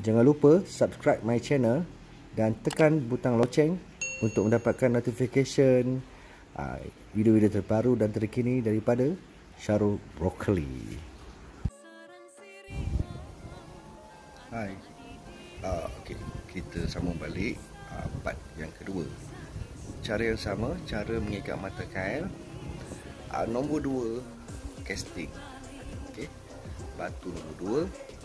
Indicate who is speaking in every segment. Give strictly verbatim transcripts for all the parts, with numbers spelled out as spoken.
Speaker 1: Jangan lupa subscribe my channel dan tekan butang loceng untuk mendapatkan notification uh, video-video terbaru dan terkini daripada Syarul Broccoli. Hai, uh, okay. Kita sambung balik uh, part yang kedua. Cara yang sama, cara mengikat mata kail. uh, Nombor dua, casting. Okay. Batu nombor dua,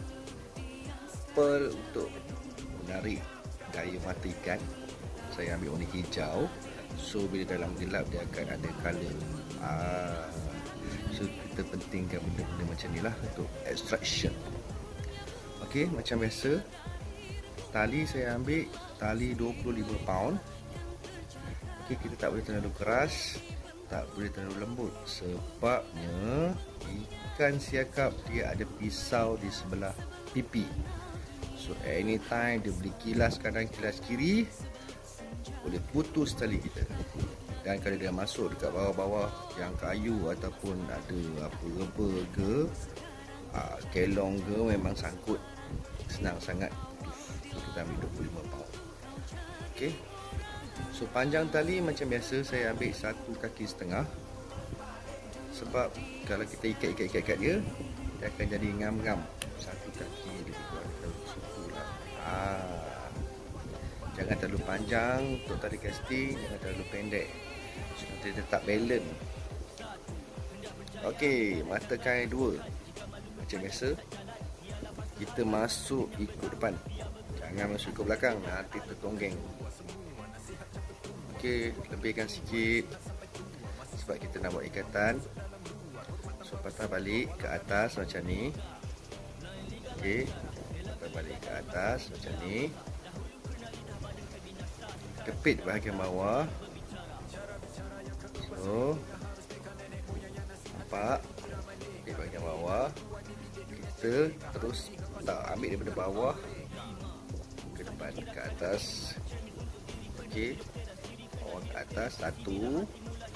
Speaker 1: pearl untuk menarik gaya mata ikan. Saya ambil warna hijau. So bila dalam gelap dia akan ada color. uh, So kita pentingkan benda-benda macam ni lah untuk extraction. Ok, macam biasa, tali saya ambil tali dua puluh lima pound. Ok, kita tak boleh terlalu keras, tak boleh terlalu lembut, sebabnya ikan siakap dia ada pisau di sebelah pipi. So anytime dia beli kilas kanan kilas kiri, boleh putus tali kita. Dan kalau dia masuk dekat bawah-bawah yang kayu ataupun ada apa reba ke, uh, kelong ke, memang sangkut, senang sangat. So kita ambil dua puluh lima pound. Ok, so panjang tali macam biasa saya ambil satu kaki setengah. Sebab kalau kita ikat-ikat-ikat dia, dia akan jadi ngam-ngam. Satu kaki lebih kurang suku lah. Ah. Jangan terlalu panjang untuk tali casting, jangan terlalu pendek. So nanti dia tak balance. Ok, mata kail dua. Macam biasa, kita masuk ikut depan, jangan masuk ikut belakang, nanti tertonggeng. Ok, lebihkan sikit sebab kita nak buat ikatan. So patah balik ke atas macam ni. Ok, patah balik ke atas macam ni. Kepit bahagian bawah. So nampak, kepit bahagian bawah. Kita terus tak ambil daripada bawah ke depan, ke atas. Ok, bawah ke atas, satu.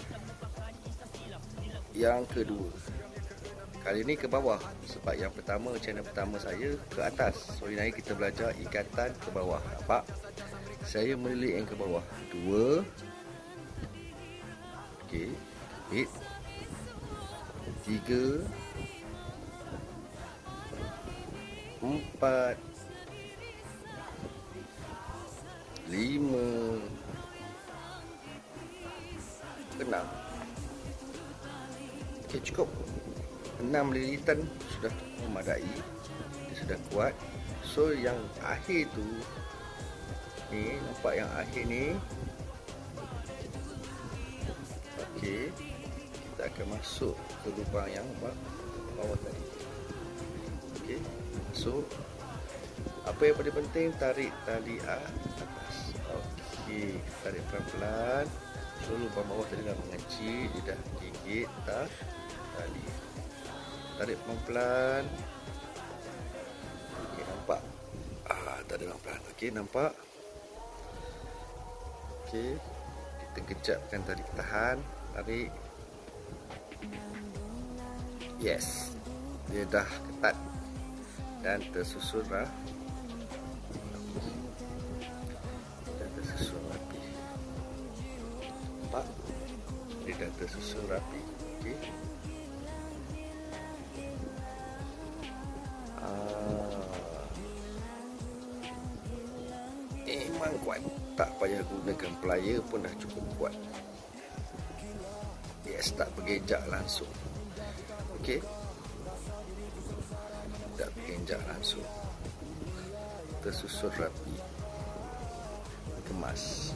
Speaker 1: Yang kedua, kali ni ke bawah. Sebab yang pertama, channel pertama saya ke atas. So ini hari kita belajar ikatan ke bawah. Nampak? Saya melilit yang ke bawah. Dua. Ok, kepit. Tiga. Empat. Lima. Enam. Ok, cukup. Enam lilitan sudah memadai. Dia sudah kuat. So yang akhir tu, ni nampak yang akhir ni. Ok, kita akan masuk ke lubang yang bawah tadi. Ok, masuk. Apa yang paling penting, tarik tali atas. Ok, tarik pelan-pelan. So lubang bawah tadi dah mengecil, dia dah gigit dah tali. Tarik pelan-pelan. Ok, nampak? Ah, tarik pelan-pelan. Ok, nampak? Ok, kita kejapkan tali, tahan, tarik. Yes, dia dah ketat dan tersusun lah. Dan tersusun rapi. Nampak? Dia dah tersusun rapi. Ok. Ah. Memang kuat. Tak payah gunakan plier pun dah cukup kuat. Yes, tak bergejak langsung. Ok, tak bergejak langsung, tersusun rapi, kemas.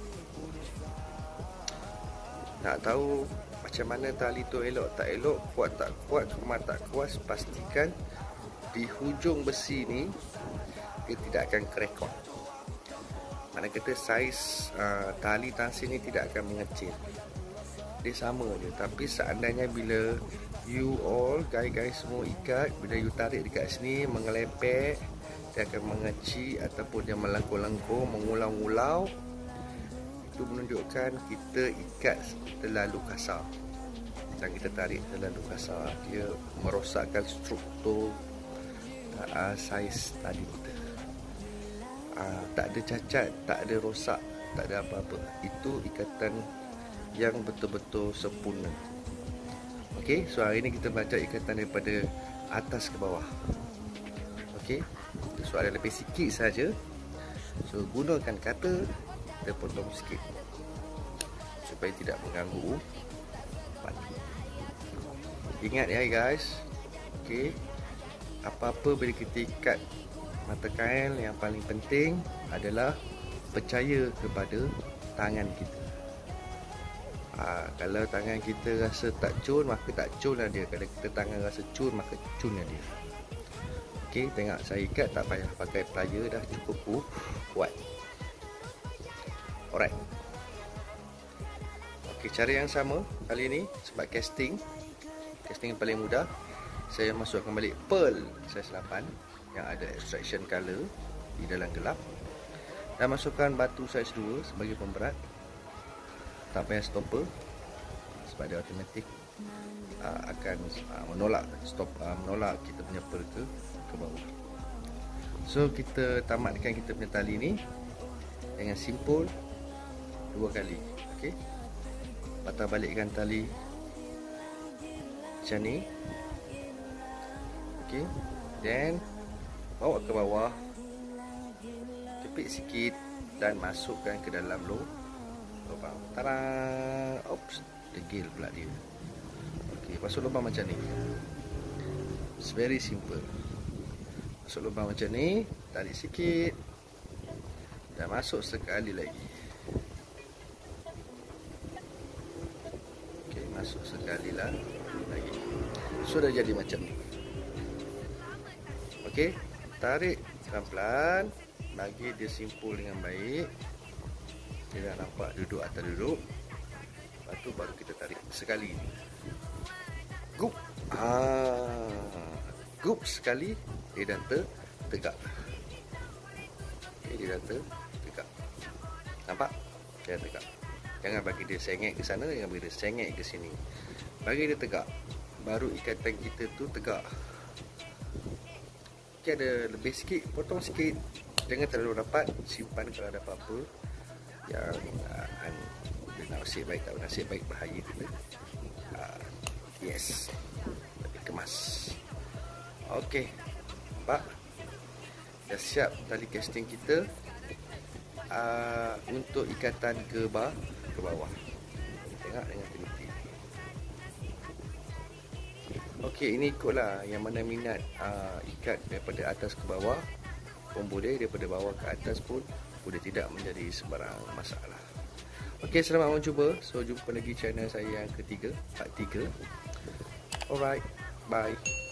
Speaker 1: Nak tahu macam mana tali tu elok tak elok, kuat tak kuat, kemas tak kuat, pastikan di hujung besi ni dia tidak akan kerekot. Mana kata saiz uh, tali tansi ni tidak akan mengecil, dia sama je. Tapi seandainya bila you all guys-guys semua ikat, bila you tarik dekat sini mengelepek, dia akan mengecil ataupun dia melengkung-lengkung, mengulau-ulau. Itu menunjukkan kita ikat terlalu kasar dan kita tarik terlalu kasar, dia merosakkan struktur uh, saiz tali kita. uh, tak ada cacat, tak ada rosak, tak ada apa-apa. Itu ikatan yang betul-betul sempurna. Okey, so hari ni kita belajar ikatan daripada atas ke bawah. Okey, so ada lebih sikit saja. So gunakan kata, kita potong sikit supaya tidak mengganggu padi. Ingat ya guys. Okey, apa-apa bila kita ikat mata kail, yang paling penting adalah percaya kepada tangan kita. Ha, kalau tangan kita rasa tak cun, maka tak cun lah dia. Kalau kita tangan rasa cun, maka cun lah dia. Okey, tengok saya ikat, tak payah pakai plier, dah cukup uh, kuat. Alright. Okey, cara yang sama kali ni sebab casting. Casting yang paling mudah. Saya masukkan balik pearl saiz lapan yang ada extraction color di dalam gelap. Dan masukkan batu saiz dua sebagai pemberat. Tak payah stopper sebab dia automatik uh, akan uh, menolak stop uh, menolak kita punya pearl ke ke bawah. So kita tamatkan kita punya tali ni dengan simpul dua kali. Okey, patah balikkan tali macam ni. Okey, then bawa ke bawah, kepit sikit dan masukkan ke dalam lubang. Tara, oops, degil pula dia. Okey, masuk lubang macam ni. It's very simple. Masuk lubang macam ni, tarik sikit dan masuk sekali lagi. Okey, masuk sekali lah lagi. Sudah jadi macam ni. Okey, tarik pelan-pelan, bagi dia simpul dengan baik. Dia dah nampak duduk atas duduk. Lepas tu baru kita tarik sekali. Gup. Ah, gup sekali. Dia dah ter tegak. Okay, dia dah ter tegak. Nampak? Dia dah tegak. Jangan bagi dia sengit ke sana, jangan bagi dia sengit ke sini. Bagi dia tegak. Baru ikatan kita tu tegak. Okay, ada lebih sikit, potong sikit. Jangan terlalu rapat. Simpan kalau ada apa-apa yang uh, nasib baik tak nasib baik bahaya kita. Uh, yes, lebih kemas. Okey, Pak, dah siap tali casting kita uh, untuk ikatan ke bawah, ke bawah. Tengok dengan teliti. Okey, ini ikutlah yang mana minat uh, ikat daripada atas ke bawah pun boleh, daripada bawah ke atas pun boleh, tidak menjadi sebarang masalah. Okey, selamat mencuba. So jumpa lagi channel saya yang ketiga, part tiga. Alright, bye.